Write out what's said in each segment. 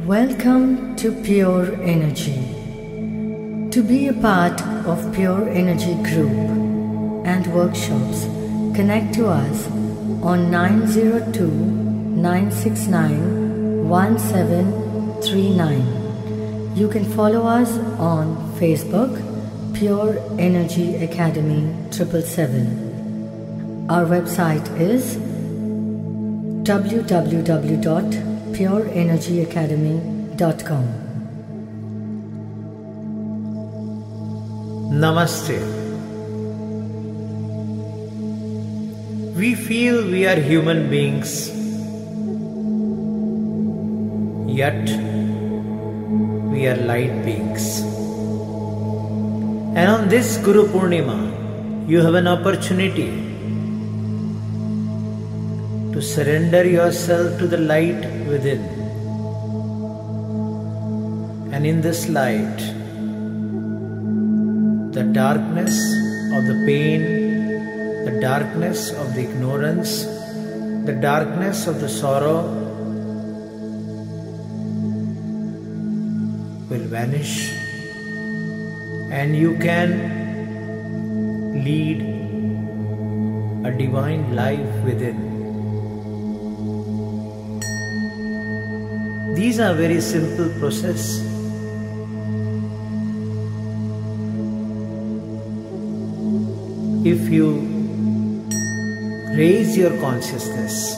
Welcome to Pure Energy. To be a part of Pure Energy group and workshops, connect to us on 902-969-1739. You can follow us on Facebook, Pure Energy Academy 777. Our website is www.pureenergyacademy.com. Namaste. We feel we are human beings, yet we are light beings. And on this Guru Purnima, you have an opportunity to surrender yourself to the light within. And in this light, the darkness of the pain, the darkness of the ignorance, the darkness of the sorrow will vanish, and you can lead a divine life within. These are very simple process. If you raise your consciousness,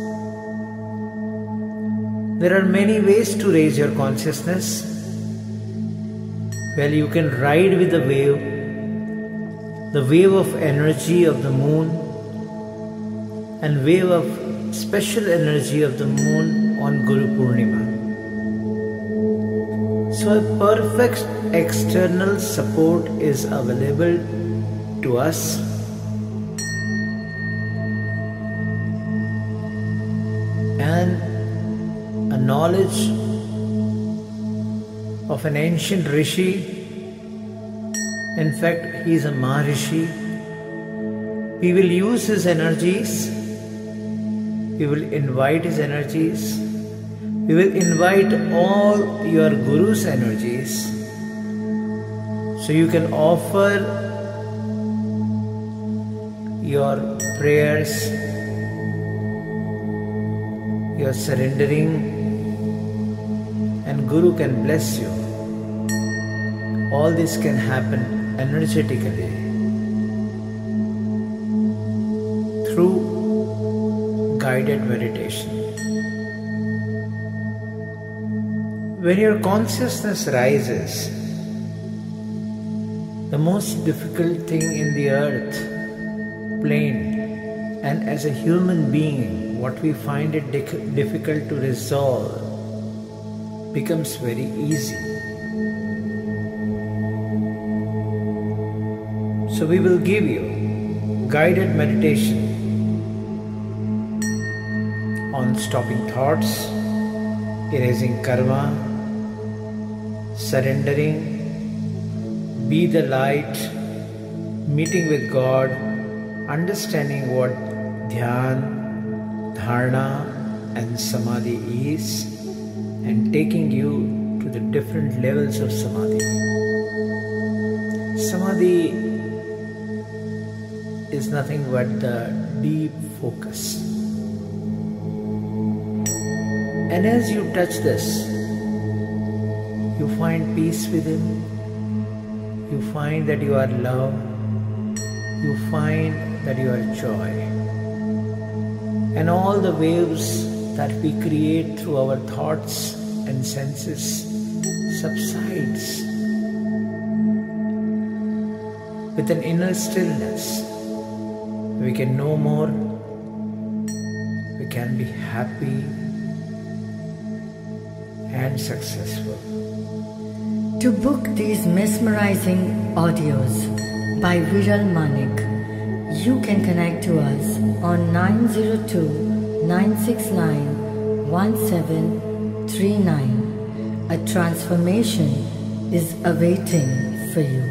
there are many ways to raise your consciousness. Well, you can ride with the wave of energy of the moon, and wave of special energy of the moon on Guru Purnima. So a perfect external support is available to us, and a knowledge of an ancient rishi. In fact, he is a Maharishi. We will use his energies. We will invite his energies. We will invite all your Guru's energies. So you can offer your prayers, your surrendering, and Guru can bless you. All this can happen energetically through guided meditation. When your consciousness rises, the most difficult thing in the earth plane, and as a human being, what we find it difficult to resolve becomes very easy. So we will give you guided meditation on stopping thoughts, erasing karma, surrendering, be the light, meeting with God, understanding what dhyan, dharana and samadhi is, and taking you to the different levels of samadhi. Samadhi is nothing but the deep focus. And as you touch this, you find peace within, you find that you are love, you find that you are joy. And all the waves that we create through our thoughts and senses subsides with an inner stillness. We can know more, we can be happy and successful. To book these mesmerizing audios by Viral Manik, you can connect to us on 902-969-1739. A transformation is awaiting for you.